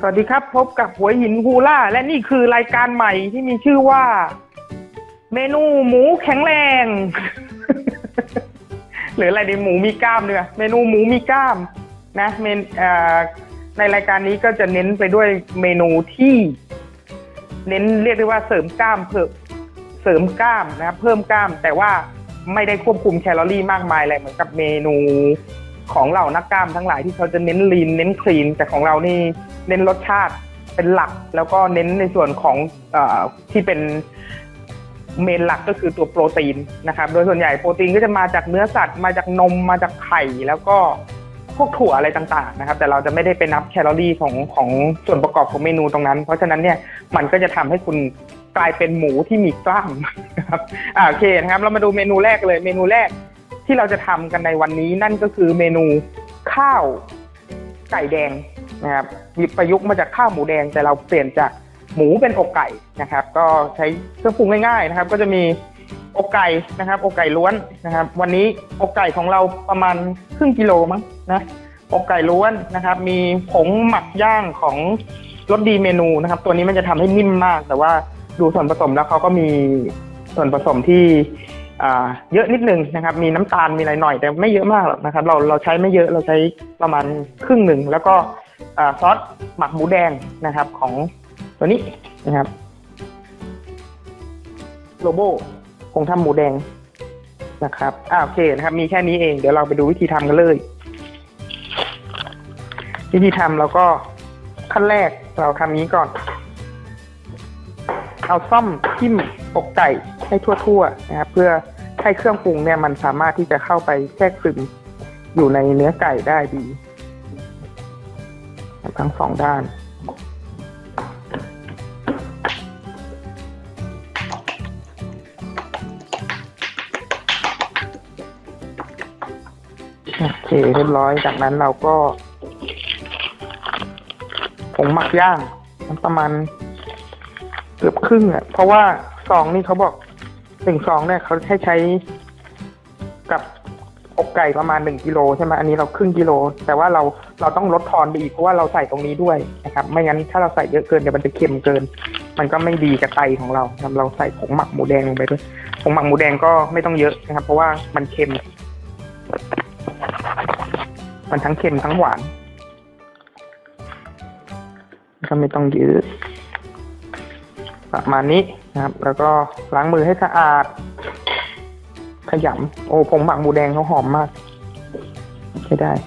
วัสดีครับพบกับหัวหินฮูล่าและนี่คือรายการใหม่ที่มีชื่อว่าเมนูหมูแข็งแรง หรืออะไรดีหมูมีกล้ามเนี่ยเมนูหมูมีกล้ามนะในรายการนี้ก็จะเน้นไปด้วยเมนูที่เน้นเรียกได้ว่าเสริมกล้ามนะครับเพิ่มกล้ามแต่ว่าไม่ได้ควบคุมแคลอรี่มากมายอะไรเหมือนกับเมนูของเรานักกล้ามทั้งหลายที่เขาจะเน้นลีนเน้นคลีนแต่ของเรานี่เน้นรสชาติเป็นหลักแล้วก็เน้นในส่วนของที่เป็นเมนหลักก็คือตัวโปรตีนนะครับโดยส่วนใหญ่โปรตีนก็จะมาจากเนื้อสัตว์มาจากนมมาจากไข่แล้วก็พวกถั่วอะไรต่างๆนะครับแต่เราจะไม่ได้ไปนับแคลอรี่ของส่วนประกอบของเมนูตรงนั้นเพราะฉะนั้นเนี่ยมันก็จะทำให้คุณกลายเป็นหมูที่มีกล้ามนะครับโอเคนะครับเรามาดูเมนูแรกเลยเมนูแรกที่เราจะทำกันในวันนี้นั่นก็คือเมนูข้าวไก่แดงนะครับประยุกต์มาจากข้าวหมูแดงแต่เราเปลี่ยนจากหมูเป็นอกไก่นะครับก็ใช้เครื่องปรุงง่ายๆนะครับก็จะมีอกไก่นะครับอกไก่ล้วนนะครับวันนี้อกไก่ของเราประมาณครึ่งกิโลมั้งนะอกไก่ล้วนนะครับมีผงหมักย่างของรสดีเมนูนะครับตัวนี้มันจะทำให้นิ่มมากแต่ว่าดูส่วนผสมแล้วเขาก็มีส่วนผสมที่เยอะนิดนึงนะครับมีน้ำตาลมีอะไรหน่อยแต่ไม่เยอะมากหรอกนะครับเราใช้ไม่เยอะเราใช้ประมาณครึ่งหนึ่งแล้วก็ซอสหมักหมูแดงนะครับของตัวนี้นะครับโลโบผงทำหมูแดงนะครับโอเคนะครับมีแค่นี้เองเดี๋ยวเราไปดูวิธีทำกันเลยวิธีทำเราก็ขั้นแรกเราทำนี้ก่อนเอาซ่อมจิ้มอกไก่ให้ทั่วๆนะครับเพื่อให้เครื่องปรุงเนี่ยมันสามารถที่จะเข้าไปแทรกซึมอยู่ในเนื้อไก่ได้ดีทั้งสองด้านโอเคเรียบร้อยจากนั้นเราก็ผงหมักย่างประมาณเกือบครึ่งเพราะว่าซองนี่เขาบอก1 ซองเนี่ยเขาใช้กับอกไก่ประมาณ1 กิโลใช่ไหมอันนี้เราครึ่งกิโลแต่ว่าเราต้องลดทอนไปอีกเพราะว่าเราใส่ตรงนี้ด้วยนะครับไม่งั้นถ้าเราใส่เยอะเกินเดี๋ยวมันจะเค็มเกินมันก็ไม่ดีกับไตของเราเราใส่ผงหมักหมูแดงลงไปด้วยผงหมักหมูแดงก็ไม่ต้องเยอะนะครับเพราะว่ามันเค็มมันทั้งเค็มทั้งหวานก็ไม่ต้องเยอะประมาณนี้นะครับแล้วก็ล้างมือให้สะอาดขยำผงหมักหมูแดงเขาหอมมากใช้ได้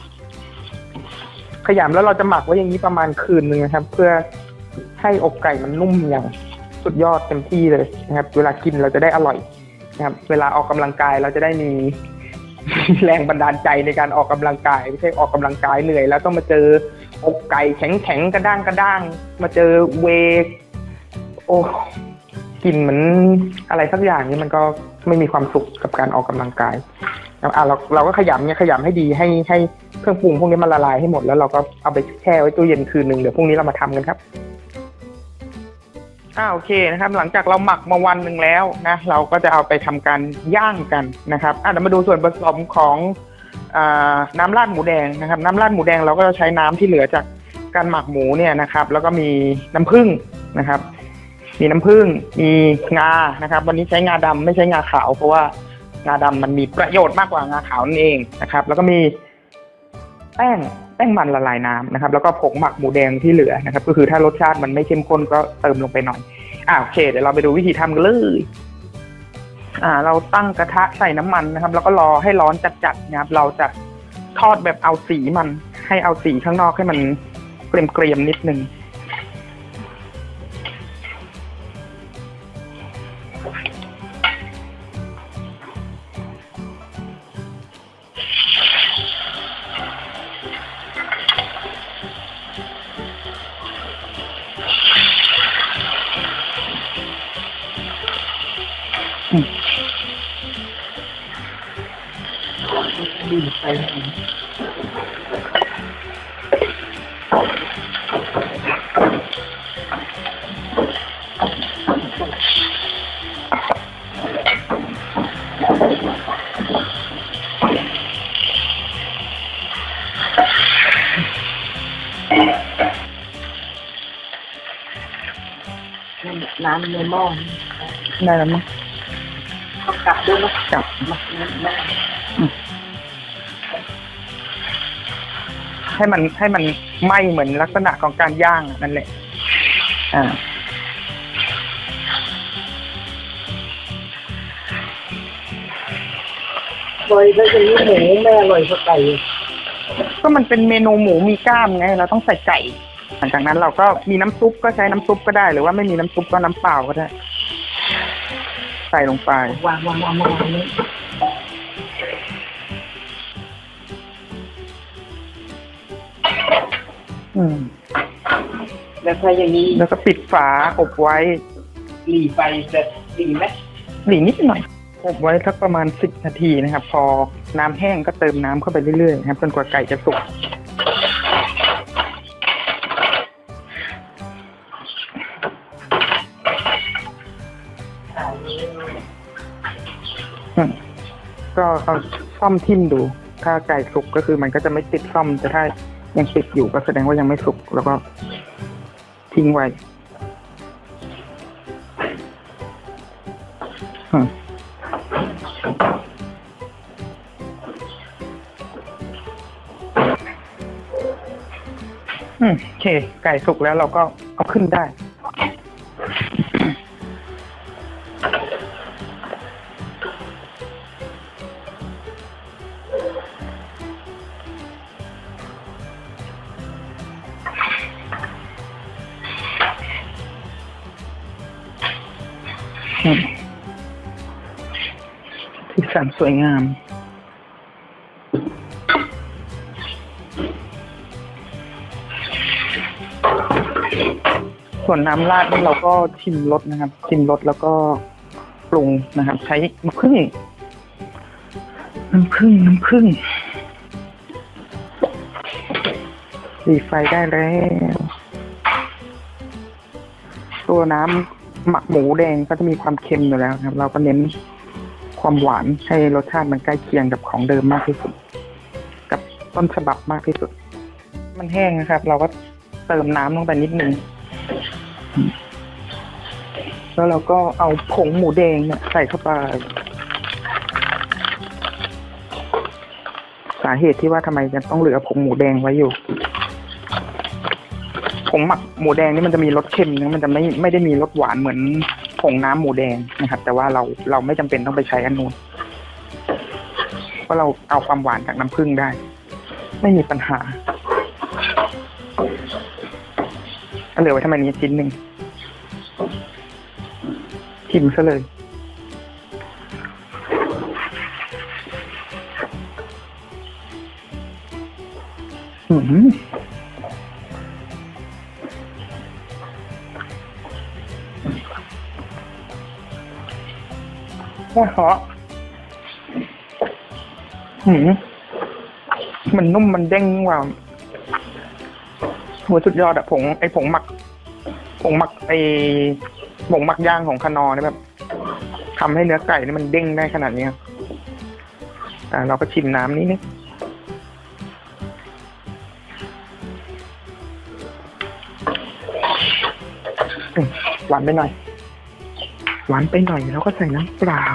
ขยำแล้วเราจะหมักไว้อย่างนี้ประมาณคืนนึงนะครับเพื่อให้อกไก่มันนุ่มอย่างสุดยอดเต็มที่เลยนะครับเวลากินเราจะได้อร่อยนะครับเวลาออกกำลังกายเราจะได้มีแรงบันดาลใจในการออกกำลังกายไม่ใช่ออกกำลังกายเหนื่อยแล้วต้องมาเจออกไก่แข็งๆกระด้างมาเจอเวย์กินเหมือนอะไรสักอย่างนี้มันก็ไม่มีความสุขกับการออกกำลังกายเราก็ขยำให้ดีให้เครื่องปรุงพวกนี้มันละลายให้หมดแล้วเราก็เอาไปแช่ไว้ตู้เย็นคืนนึงเดี๋ยวพรุ่งนี้เรามาทำกันครับโอเคนะครับหลังจากเราหมักมาวันหนึ่งแล้วนะเราก็จะเอาไปทำการย่างกันนะครับเดี๋ยวมาดูส่วนผสมของน้ำราดหมูแดงนะครับน้ำราดหมูแดงเราก็จะใช้น้ำที่เหลือจากการหมักหมูเนี่ยนะครับแล้วก็มีน้ำผึ้งนะครับมีน้ำผึ้งมีงานะครับวันนี้ใช้งาดำไม่ใช้งาขาวเพราะว่างาดำมันมีประโยชน์มากกว่างาขาวนั่นเองนะครับแล้วก็มีแป้งมันละลายน้ำนะครับแล้วก็ผงหมักหมูแดงที่เหลือนะครับก็คือถ้ารสชาติมันไม่เข้มข้นก็เติมลงไปหน่อยโอเคเดี๋ยวเราไปดูวิธีทำกันเลยเราตั้งกระทะใส่น้ำมันนะครับแล้วก็รอให้ร้อนจัดๆนะครับเราจะทอดแบบเอาสีมันให้เอาสีข้างนอกให้มันเกรียมๆนิดนึงดีไปน้ำในหม้อได้แล้วมั้งก็กลับด้วยนะกลับมาให้มันไหม้เหมือนลักษณะของการย่างนั่นแหละอร่อยแล้วจะนี้หมูแม่อร่อยกว่าไก่ก็มันเป็นเมนูหมูมีกล้ามไงเราต้องใส่ไก่หลังจากนั้นเราก็มีน้ำซุปก็ใช้น้ำซุปก็ได้หรือว่าไม่มีน้ำซุปก็น้ำเปล่าก็ได้ใส่ลงไปวางนี้แล้วถ้าอย่างนี้แล้วก็ปิดฝาอบไว้หลีไฟจะหลีไหมหลีนิดหน่อยอบไว้สักประมาณ10 นาทีนะครับพอน้ำแห้งก็เติมน้ำเข้าไปเรื่อยๆนะครับจนกว่าไก่จะสุกก็เอาซ่อมทิ่มดูถ้าไก่สุกก็คือมันก็จะไม่ติดซ่อมแต่ถ้ายังติดอยู่ก็แสดงว่ายังไม่สุกแล้วก็ทิ้งไว้โอเคไก่สุกแล้วเราก็เอาขึ้นได้สีสันสวยงามส่วนน้ำราดนี่เราก็ชิมรสนะครับชิมรสแล้วก็ปรุงนะครับใช้น้ำผึ้งดีไฟได้แล้วตัวน้ำหมักหมูแดงก็จะมีความเค็มอยู่แล้วครับเราก็เน้นความหวานให้รสชาติมันใกล้เคียงกับของเดิมมากที่สุดกับต้นฉบับมากที่สุดมันแห้งนะครับเราก็เติมน้ำลงไปนิดนึงแล้วเราก็เอาผงหมูแดงเนี่ยใส่เข้าไปสาเหตุที่ว่าทำไมจะต้องเหลือผงหมูแดงไว้อยู่ผงหมักหมูแดงนี่มันจะมีรสเค็มนะมันจะไม่ได้มีรสหวานเหมือนผงน้ำหมูแดงนะครับแต่ว่าเราไม่จำเป็นต้องไปใช้อันนู้นเพราะเราเอาความหวานจากน้ำผึ้งได้ไม่มีปัญหาเหลือไว้ทำไมนี้ชิ้นหนึ่งชิมซะเลยว่าเหรอมันนุ่มมันเด้งว่าหัวสุดยอดอะผงหมักย่างของคนอเนี่ยแบบทำให้เนื้อไก่นี่มันเด้งได้ขนาดนี้เราก็ชิมน้ำนิดนึงหวานไปหน่อยแล้วก็ใส่น้ำเปล่า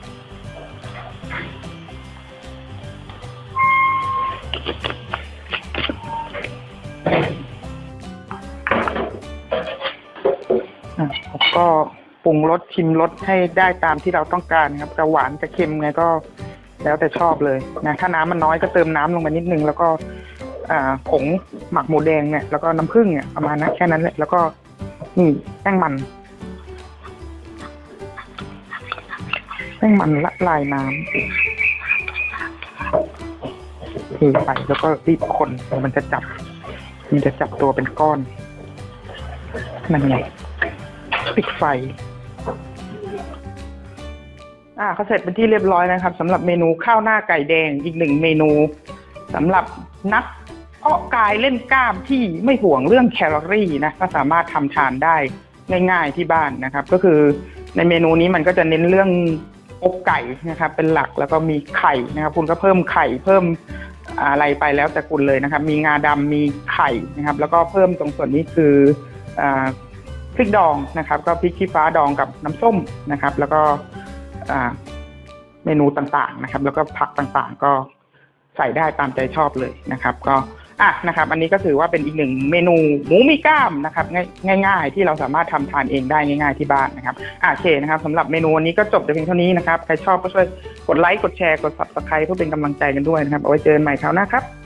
ก็ปรุงรสชิมรสให้ได้ตามที่เราต้องการครับจะหวานจะเค็มไงก็แล้วแต่ชอบเลยนะถ้าน้ำมันน้อยก็เติมน้ำลงไปนิดนึงแล้วก็ผงหมักหมูแดงเนี่ยแล้วก็น้ำผึ้งเนี่ยประมาณนั้นแค่นั้นแหละแล้วก็นี่แป้งมันละลายน้ำเทไปแล้วก็รีบคนมันจะจับตัวเป็นก้อนนั่นไงปิดไฟเขาเสร็จเป็นที่เรียบร้อยนะครับสำหรับเมนูข้าวหน้าไก่แดงอีกหนึ่งเมนูสำหรับนักเพาะกายเล่นกล้ามที่ไม่ห่วงเรื่องแคลอรี่นะก็สามารถทำทานได้ง่ายๆที่บ้านนะครับก็คือในเมนูนี้มันก็จะเน้นเรื่องอกไก่นะครับเป็นหลักแล้วก็มีไข่นะครับคุณก็เพิ่มไข่เพิ่มอะไรไปแล้วแต่คุณเลยนะครับมีงาดำมีไข่นะครับแล้วก็เพิ่มตรงส่วนนี้คือพริกดองนะครับก็พริกชี้ฟ้าดองกับน้ำส้มนะครับแล้วก็เมนูต่างๆนะครับแล้วก็ผักต่างๆก็ใส่ได้ตามใจชอบเลยนะครับก็นะครับอันนี้ก็ถือว่าเป็นอีกหนึ่งเมนูหมูมีกล้ามนะครับง่ายๆที่เราสามารถทำทานเองได้ง่ายๆที่บ้านนะครับโอเคนะครับสำหรับเมนูวันนี้ก็จบแต่เพียงเท่านี้นะครับใครชอบก็ช่วยกดไลค์กดแชร์กด Subscribe เพื่อเป็นกำลังใจกันด้วยนะครับเอาไว้เจอกันใหม่คราวหน้าครับ